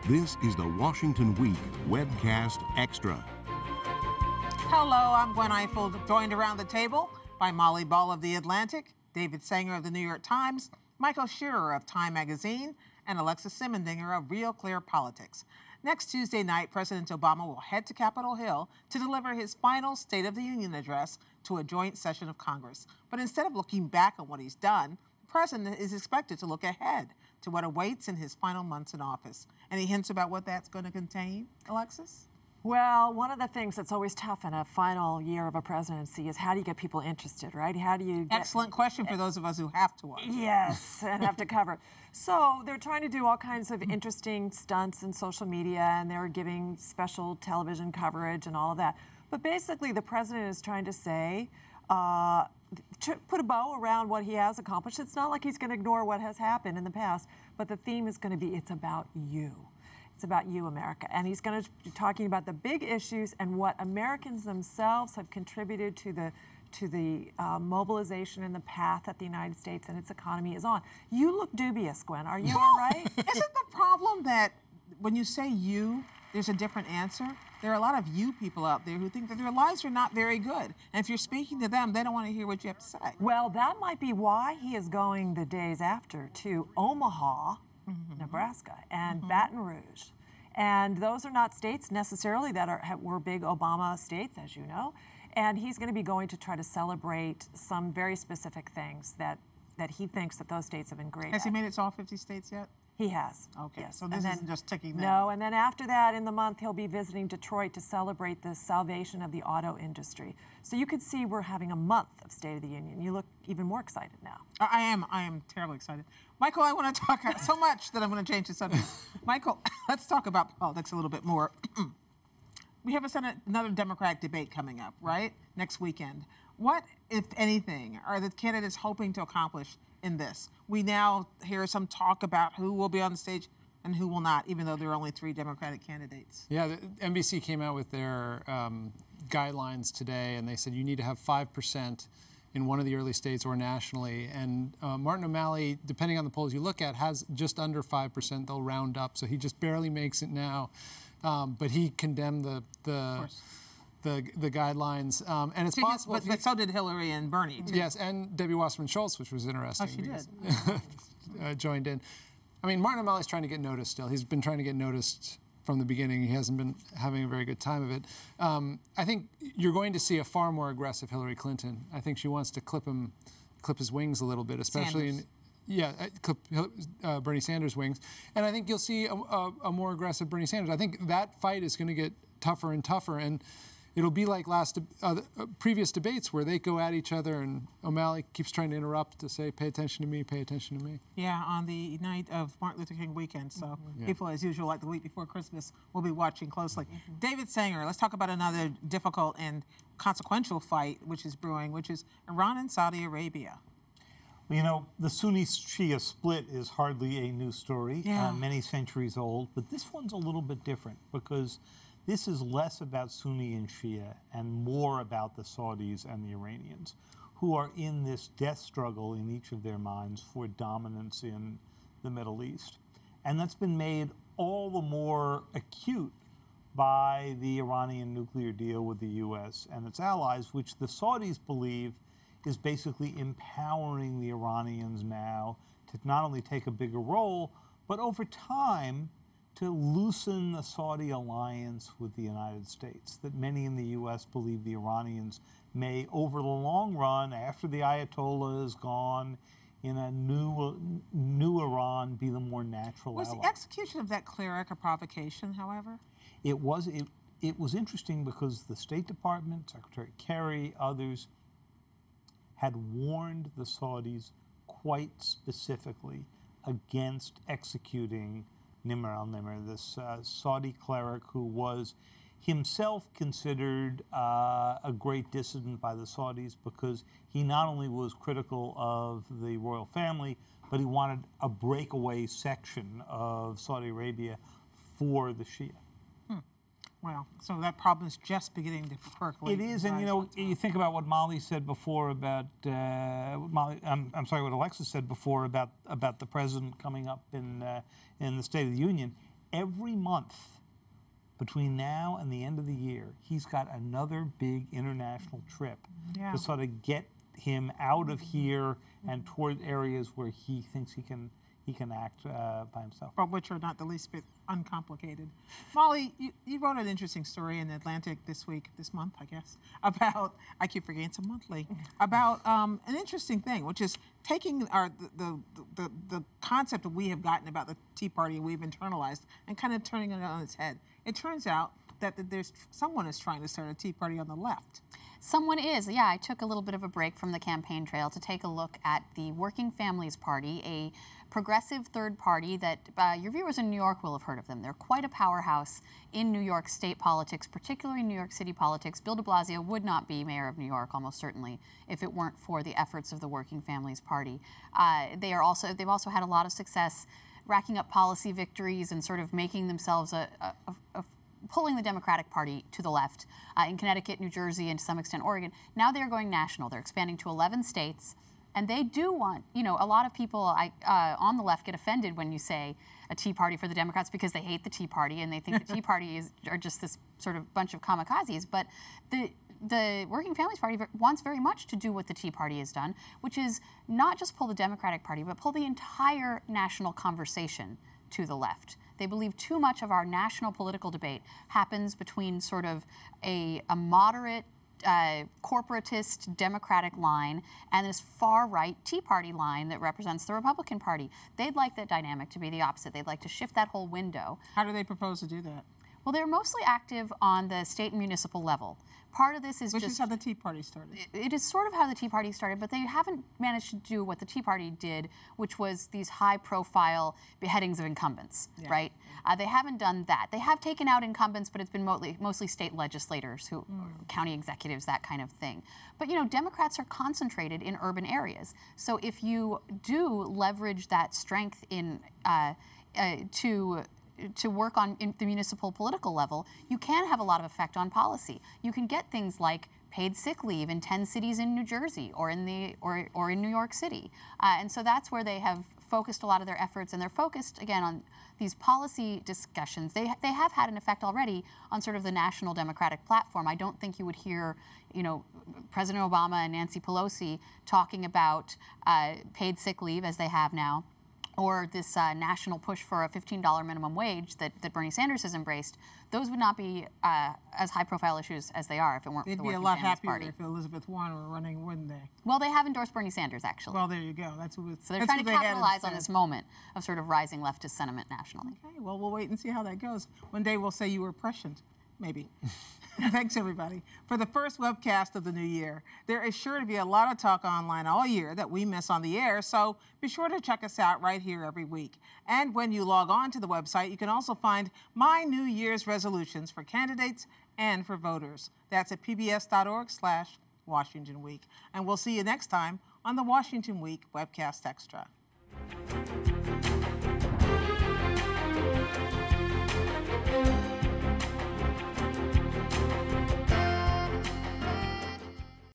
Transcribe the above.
This is the Washington Week Webcast Extra. Hello, I'm Gwen Eiffel, joined around the table by Molly Ball of The Atlantic, David Sanger of The New York Times, Michael Shearer of Time Magazine, and Alexis Simendinger of Real Clear Politics. Next Tuesday night, President Obama will head to Capitol Hill to deliver his final State of the Union address to a joint session of Congress. But instead of looking back on what he's done, the president is expected to look ahead to what awaits in his final months in office. Any hints about what that's going to contain, Alexis? Well, one of the things that's always tough in a final year of a presidency is how do you get people interested, right? How do you get... Excellent question for those of us who have to watch. Yes, and have to cover. So they're trying to do all kinds of interesting stunts in social media, and they're giving special television coverage and all of that. But basically, the president is trying to say, put a bow around what he has accomplished. It's not like he's going to ignore what has happened in the past, but the theme is going to be, it's about you. It's about you, America. And he's going to be talking about the big issues and what Americans themselves have contributed to the mobilization and the path that the United States and its economy is on. You look dubious, Gwen. Are you all right? Isn't the problem that when you say you, there's a different answer? There are a lot of you people out there who think that their lives are not very good. And if you're speaking to them, they don't want to hear what you have to say. Well, that might be why he is going the days after to Omaha, Nebraska, and Baton Rouge. And those are not states necessarily that were big Obama states, as you know. And he's going to be going to try to celebrate some very specific things that he thinks that those states have been great at. Has he made it to all 50 states yet? He has. Okay, yes. so this isn't just ticking down. No, and then after that, in the month, he'll be visiting Detroit to celebrate the salvation of the auto industry. So you can see we're having a month of State of the Union. You look even more excited now. I am terribly excited. Michael, I want to talk so much that I'm going to change the subject. Michael, let's talk about politics a little bit more. We have another Democratic debate coming up, right? Next weekend. What, if anything, are the candidates hoping to accomplish in this? We now hear some talk about who will be on the stage and who will not, even though there are only 3 Democratic candidates. Yeah, the NBC came out with their guidelines today, and they said you need to have 5% in one of the early states or nationally. And Martin O'Malley, depending on the polls you look at, has just under 5%. They'll round up, so he just barely makes it now. But he condemned the guidelines, and it's possible. But so did Hillary and Bernie, too. Yes, and Debbie Wasserman Schultz, which was interesting. Oh, she did. Joined in. I mean, Martin O'Malley's trying to get noticed still. He's been trying to get noticed from the beginning. He hasn't been having a very good time of it. I think you're going to see a far more aggressive Hillary Clinton. I think she wants to clip his wings a little bit, especially clip Bernie Sanders' wings. And I think you'll see a more aggressive Bernie Sanders. I think that fight is going to get tougher and tougher, and it'll be like previous debates where they go at each other and O'Malley keeps trying to interrupt to say, pay attention to me, pay attention to me. Yeah, on the night of Martin Luther King weekend. So people, as usual, like the week before Christmas, will be watching closely. David Sanger, let's talk about another difficult and consequential fight which is brewing, which is Iran and Saudi Arabia. Well, you know, the Sunni-Shia split is hardly a new story, many centuries old, but this one's a little bit different because this is less about Sunni and Shia and more about the Saudis and the Iranians, who are in this death struggle in each of their minds for dominance in the Middle East. And that's been made all the more acute by the Iranian nuclear deal with the U.S. and its allies, which the Saudis believe is basically empowering the Iranians now to not only take a bigger role, but over time, to loosen the Saudi alliance with the United States, that many in the U.S. believe the Iranians may, over the long run, after the Ayatollah is gone, in a new Iran, be the more natural ally. Was the execution of that cleric a provocation, however? It was interesting because the State Department, Secretary Kerry, others, had warned the Saudis quite specifically against executing Nimr al-Nimr, this Saudi cleric who was himself considered a great dissident by the Saudis because he not only was critical of the royal family, but he wanted a breakaway section of Saudi Arabia for the Shia. Wow, so that problem is just beginning to percolate. It is, and you know, you think about what Molly said before about what Alexis said before about the president coming up in the State of the Union. every month between now and the end of the year, he's got another big international trip to sort of get him out of here and toward areas where he thinks he can act by himself. But which are not the least bit uncomplicated. Molly, you wrote an interesting story in the Atlantic this month, I guess, about, I keep forgetting it's a monthly, about an interesting thing, which is taking the concept that we have gotten about the Tea Party we've internalized and kind of turning it on its head. It turns out that someone is trying to start a Tea Party on the left. Someone is, yeah. I took a little bit of a break from the campaign trail to take a look at the Working Families Party, a progressive third party that your viewers in New York will have heard of them. They're quite a powerhouse in New York state politics, particularly New York City politics. Bill de Blasio would not be mayor of New York, almost certainly, if it weren't for the efforts of the Working Families Party. They've also had a lot of success racking up policy victories and sort of making themselves pulling the Democratic Party to the left in Connecticut, New Jersey, and to some extent Oregon. Now they're going national. They're expanding to 11 states. And they do want, a lot of people on the left get offended when you say a Tea Party for the Democrats because they hate the Tea Party and they think the Tea Party are just this sort of bunch of kamikazes. But the Working Families Party wants very much to do what the Tea Party has done, which is not just pull the Democratic Party, but pull the entire national conversation to the left. They believe too much of our national political debate happens between sort of a moderate corporatist Democratic line and this far-right Tea Party line that represents the Republican Party. They'd like that dynamic to be the opposite. They'd like to shift that whole window. How do they propose to do that? Well, they're mostly active on the state and municipal level. Part of this is Which is how the Tea Party started. It is sort of how the Tea Party started, but they haven't managed to do what the Tea Party did, which was these high-profile beheadings of incumbents, right? They haven't done that. They have taken out incumbents, but it's been mostly state legislators, county executives, that kind of thing. But, Democrats are concentrated in urban areas. So if you do leverage that strength in to work on the municipal political level, you can have a lot of effect on policy. You can get things like paid sick leave in 10 cities in New Jersey or in New York City. And so that's where they have focused a lot of their efforts, and they're focused, again, on these policy discussions. They have had an effect already on sort of the national Democratic platform. I don't think you would hear, President Obama and Nancy Pelosi talking about paid sick leave as they have now, or this national push for a $15 minimum wage that Bernie Sanders has embraced. Those would not be as high-profile issues as they are if it weren't for the Working Families Party. They'd be a lot happier if Elizabeth Warren were running, wouldn't they? Well, they have endorsed Bernie Sanders, actually. Well, there you go. So they're trying to capitalize on this moment of sort of rising leftist sentiment nationally. Okay, well, we'll wait and see how that goes. One day we'll say you were prescient, maybe. Thanks, everybody. For the first webcast of the new year, there is sure to be a lot of talk online all year that we miss on the air, so be sure to check us out right here every week. And when you log on to the website, you can also find my New Year's resolutions for candidates and for voters. That's at pbs.org/Washington Week. And we'll see you next time on the Washington Week Webcast Extra.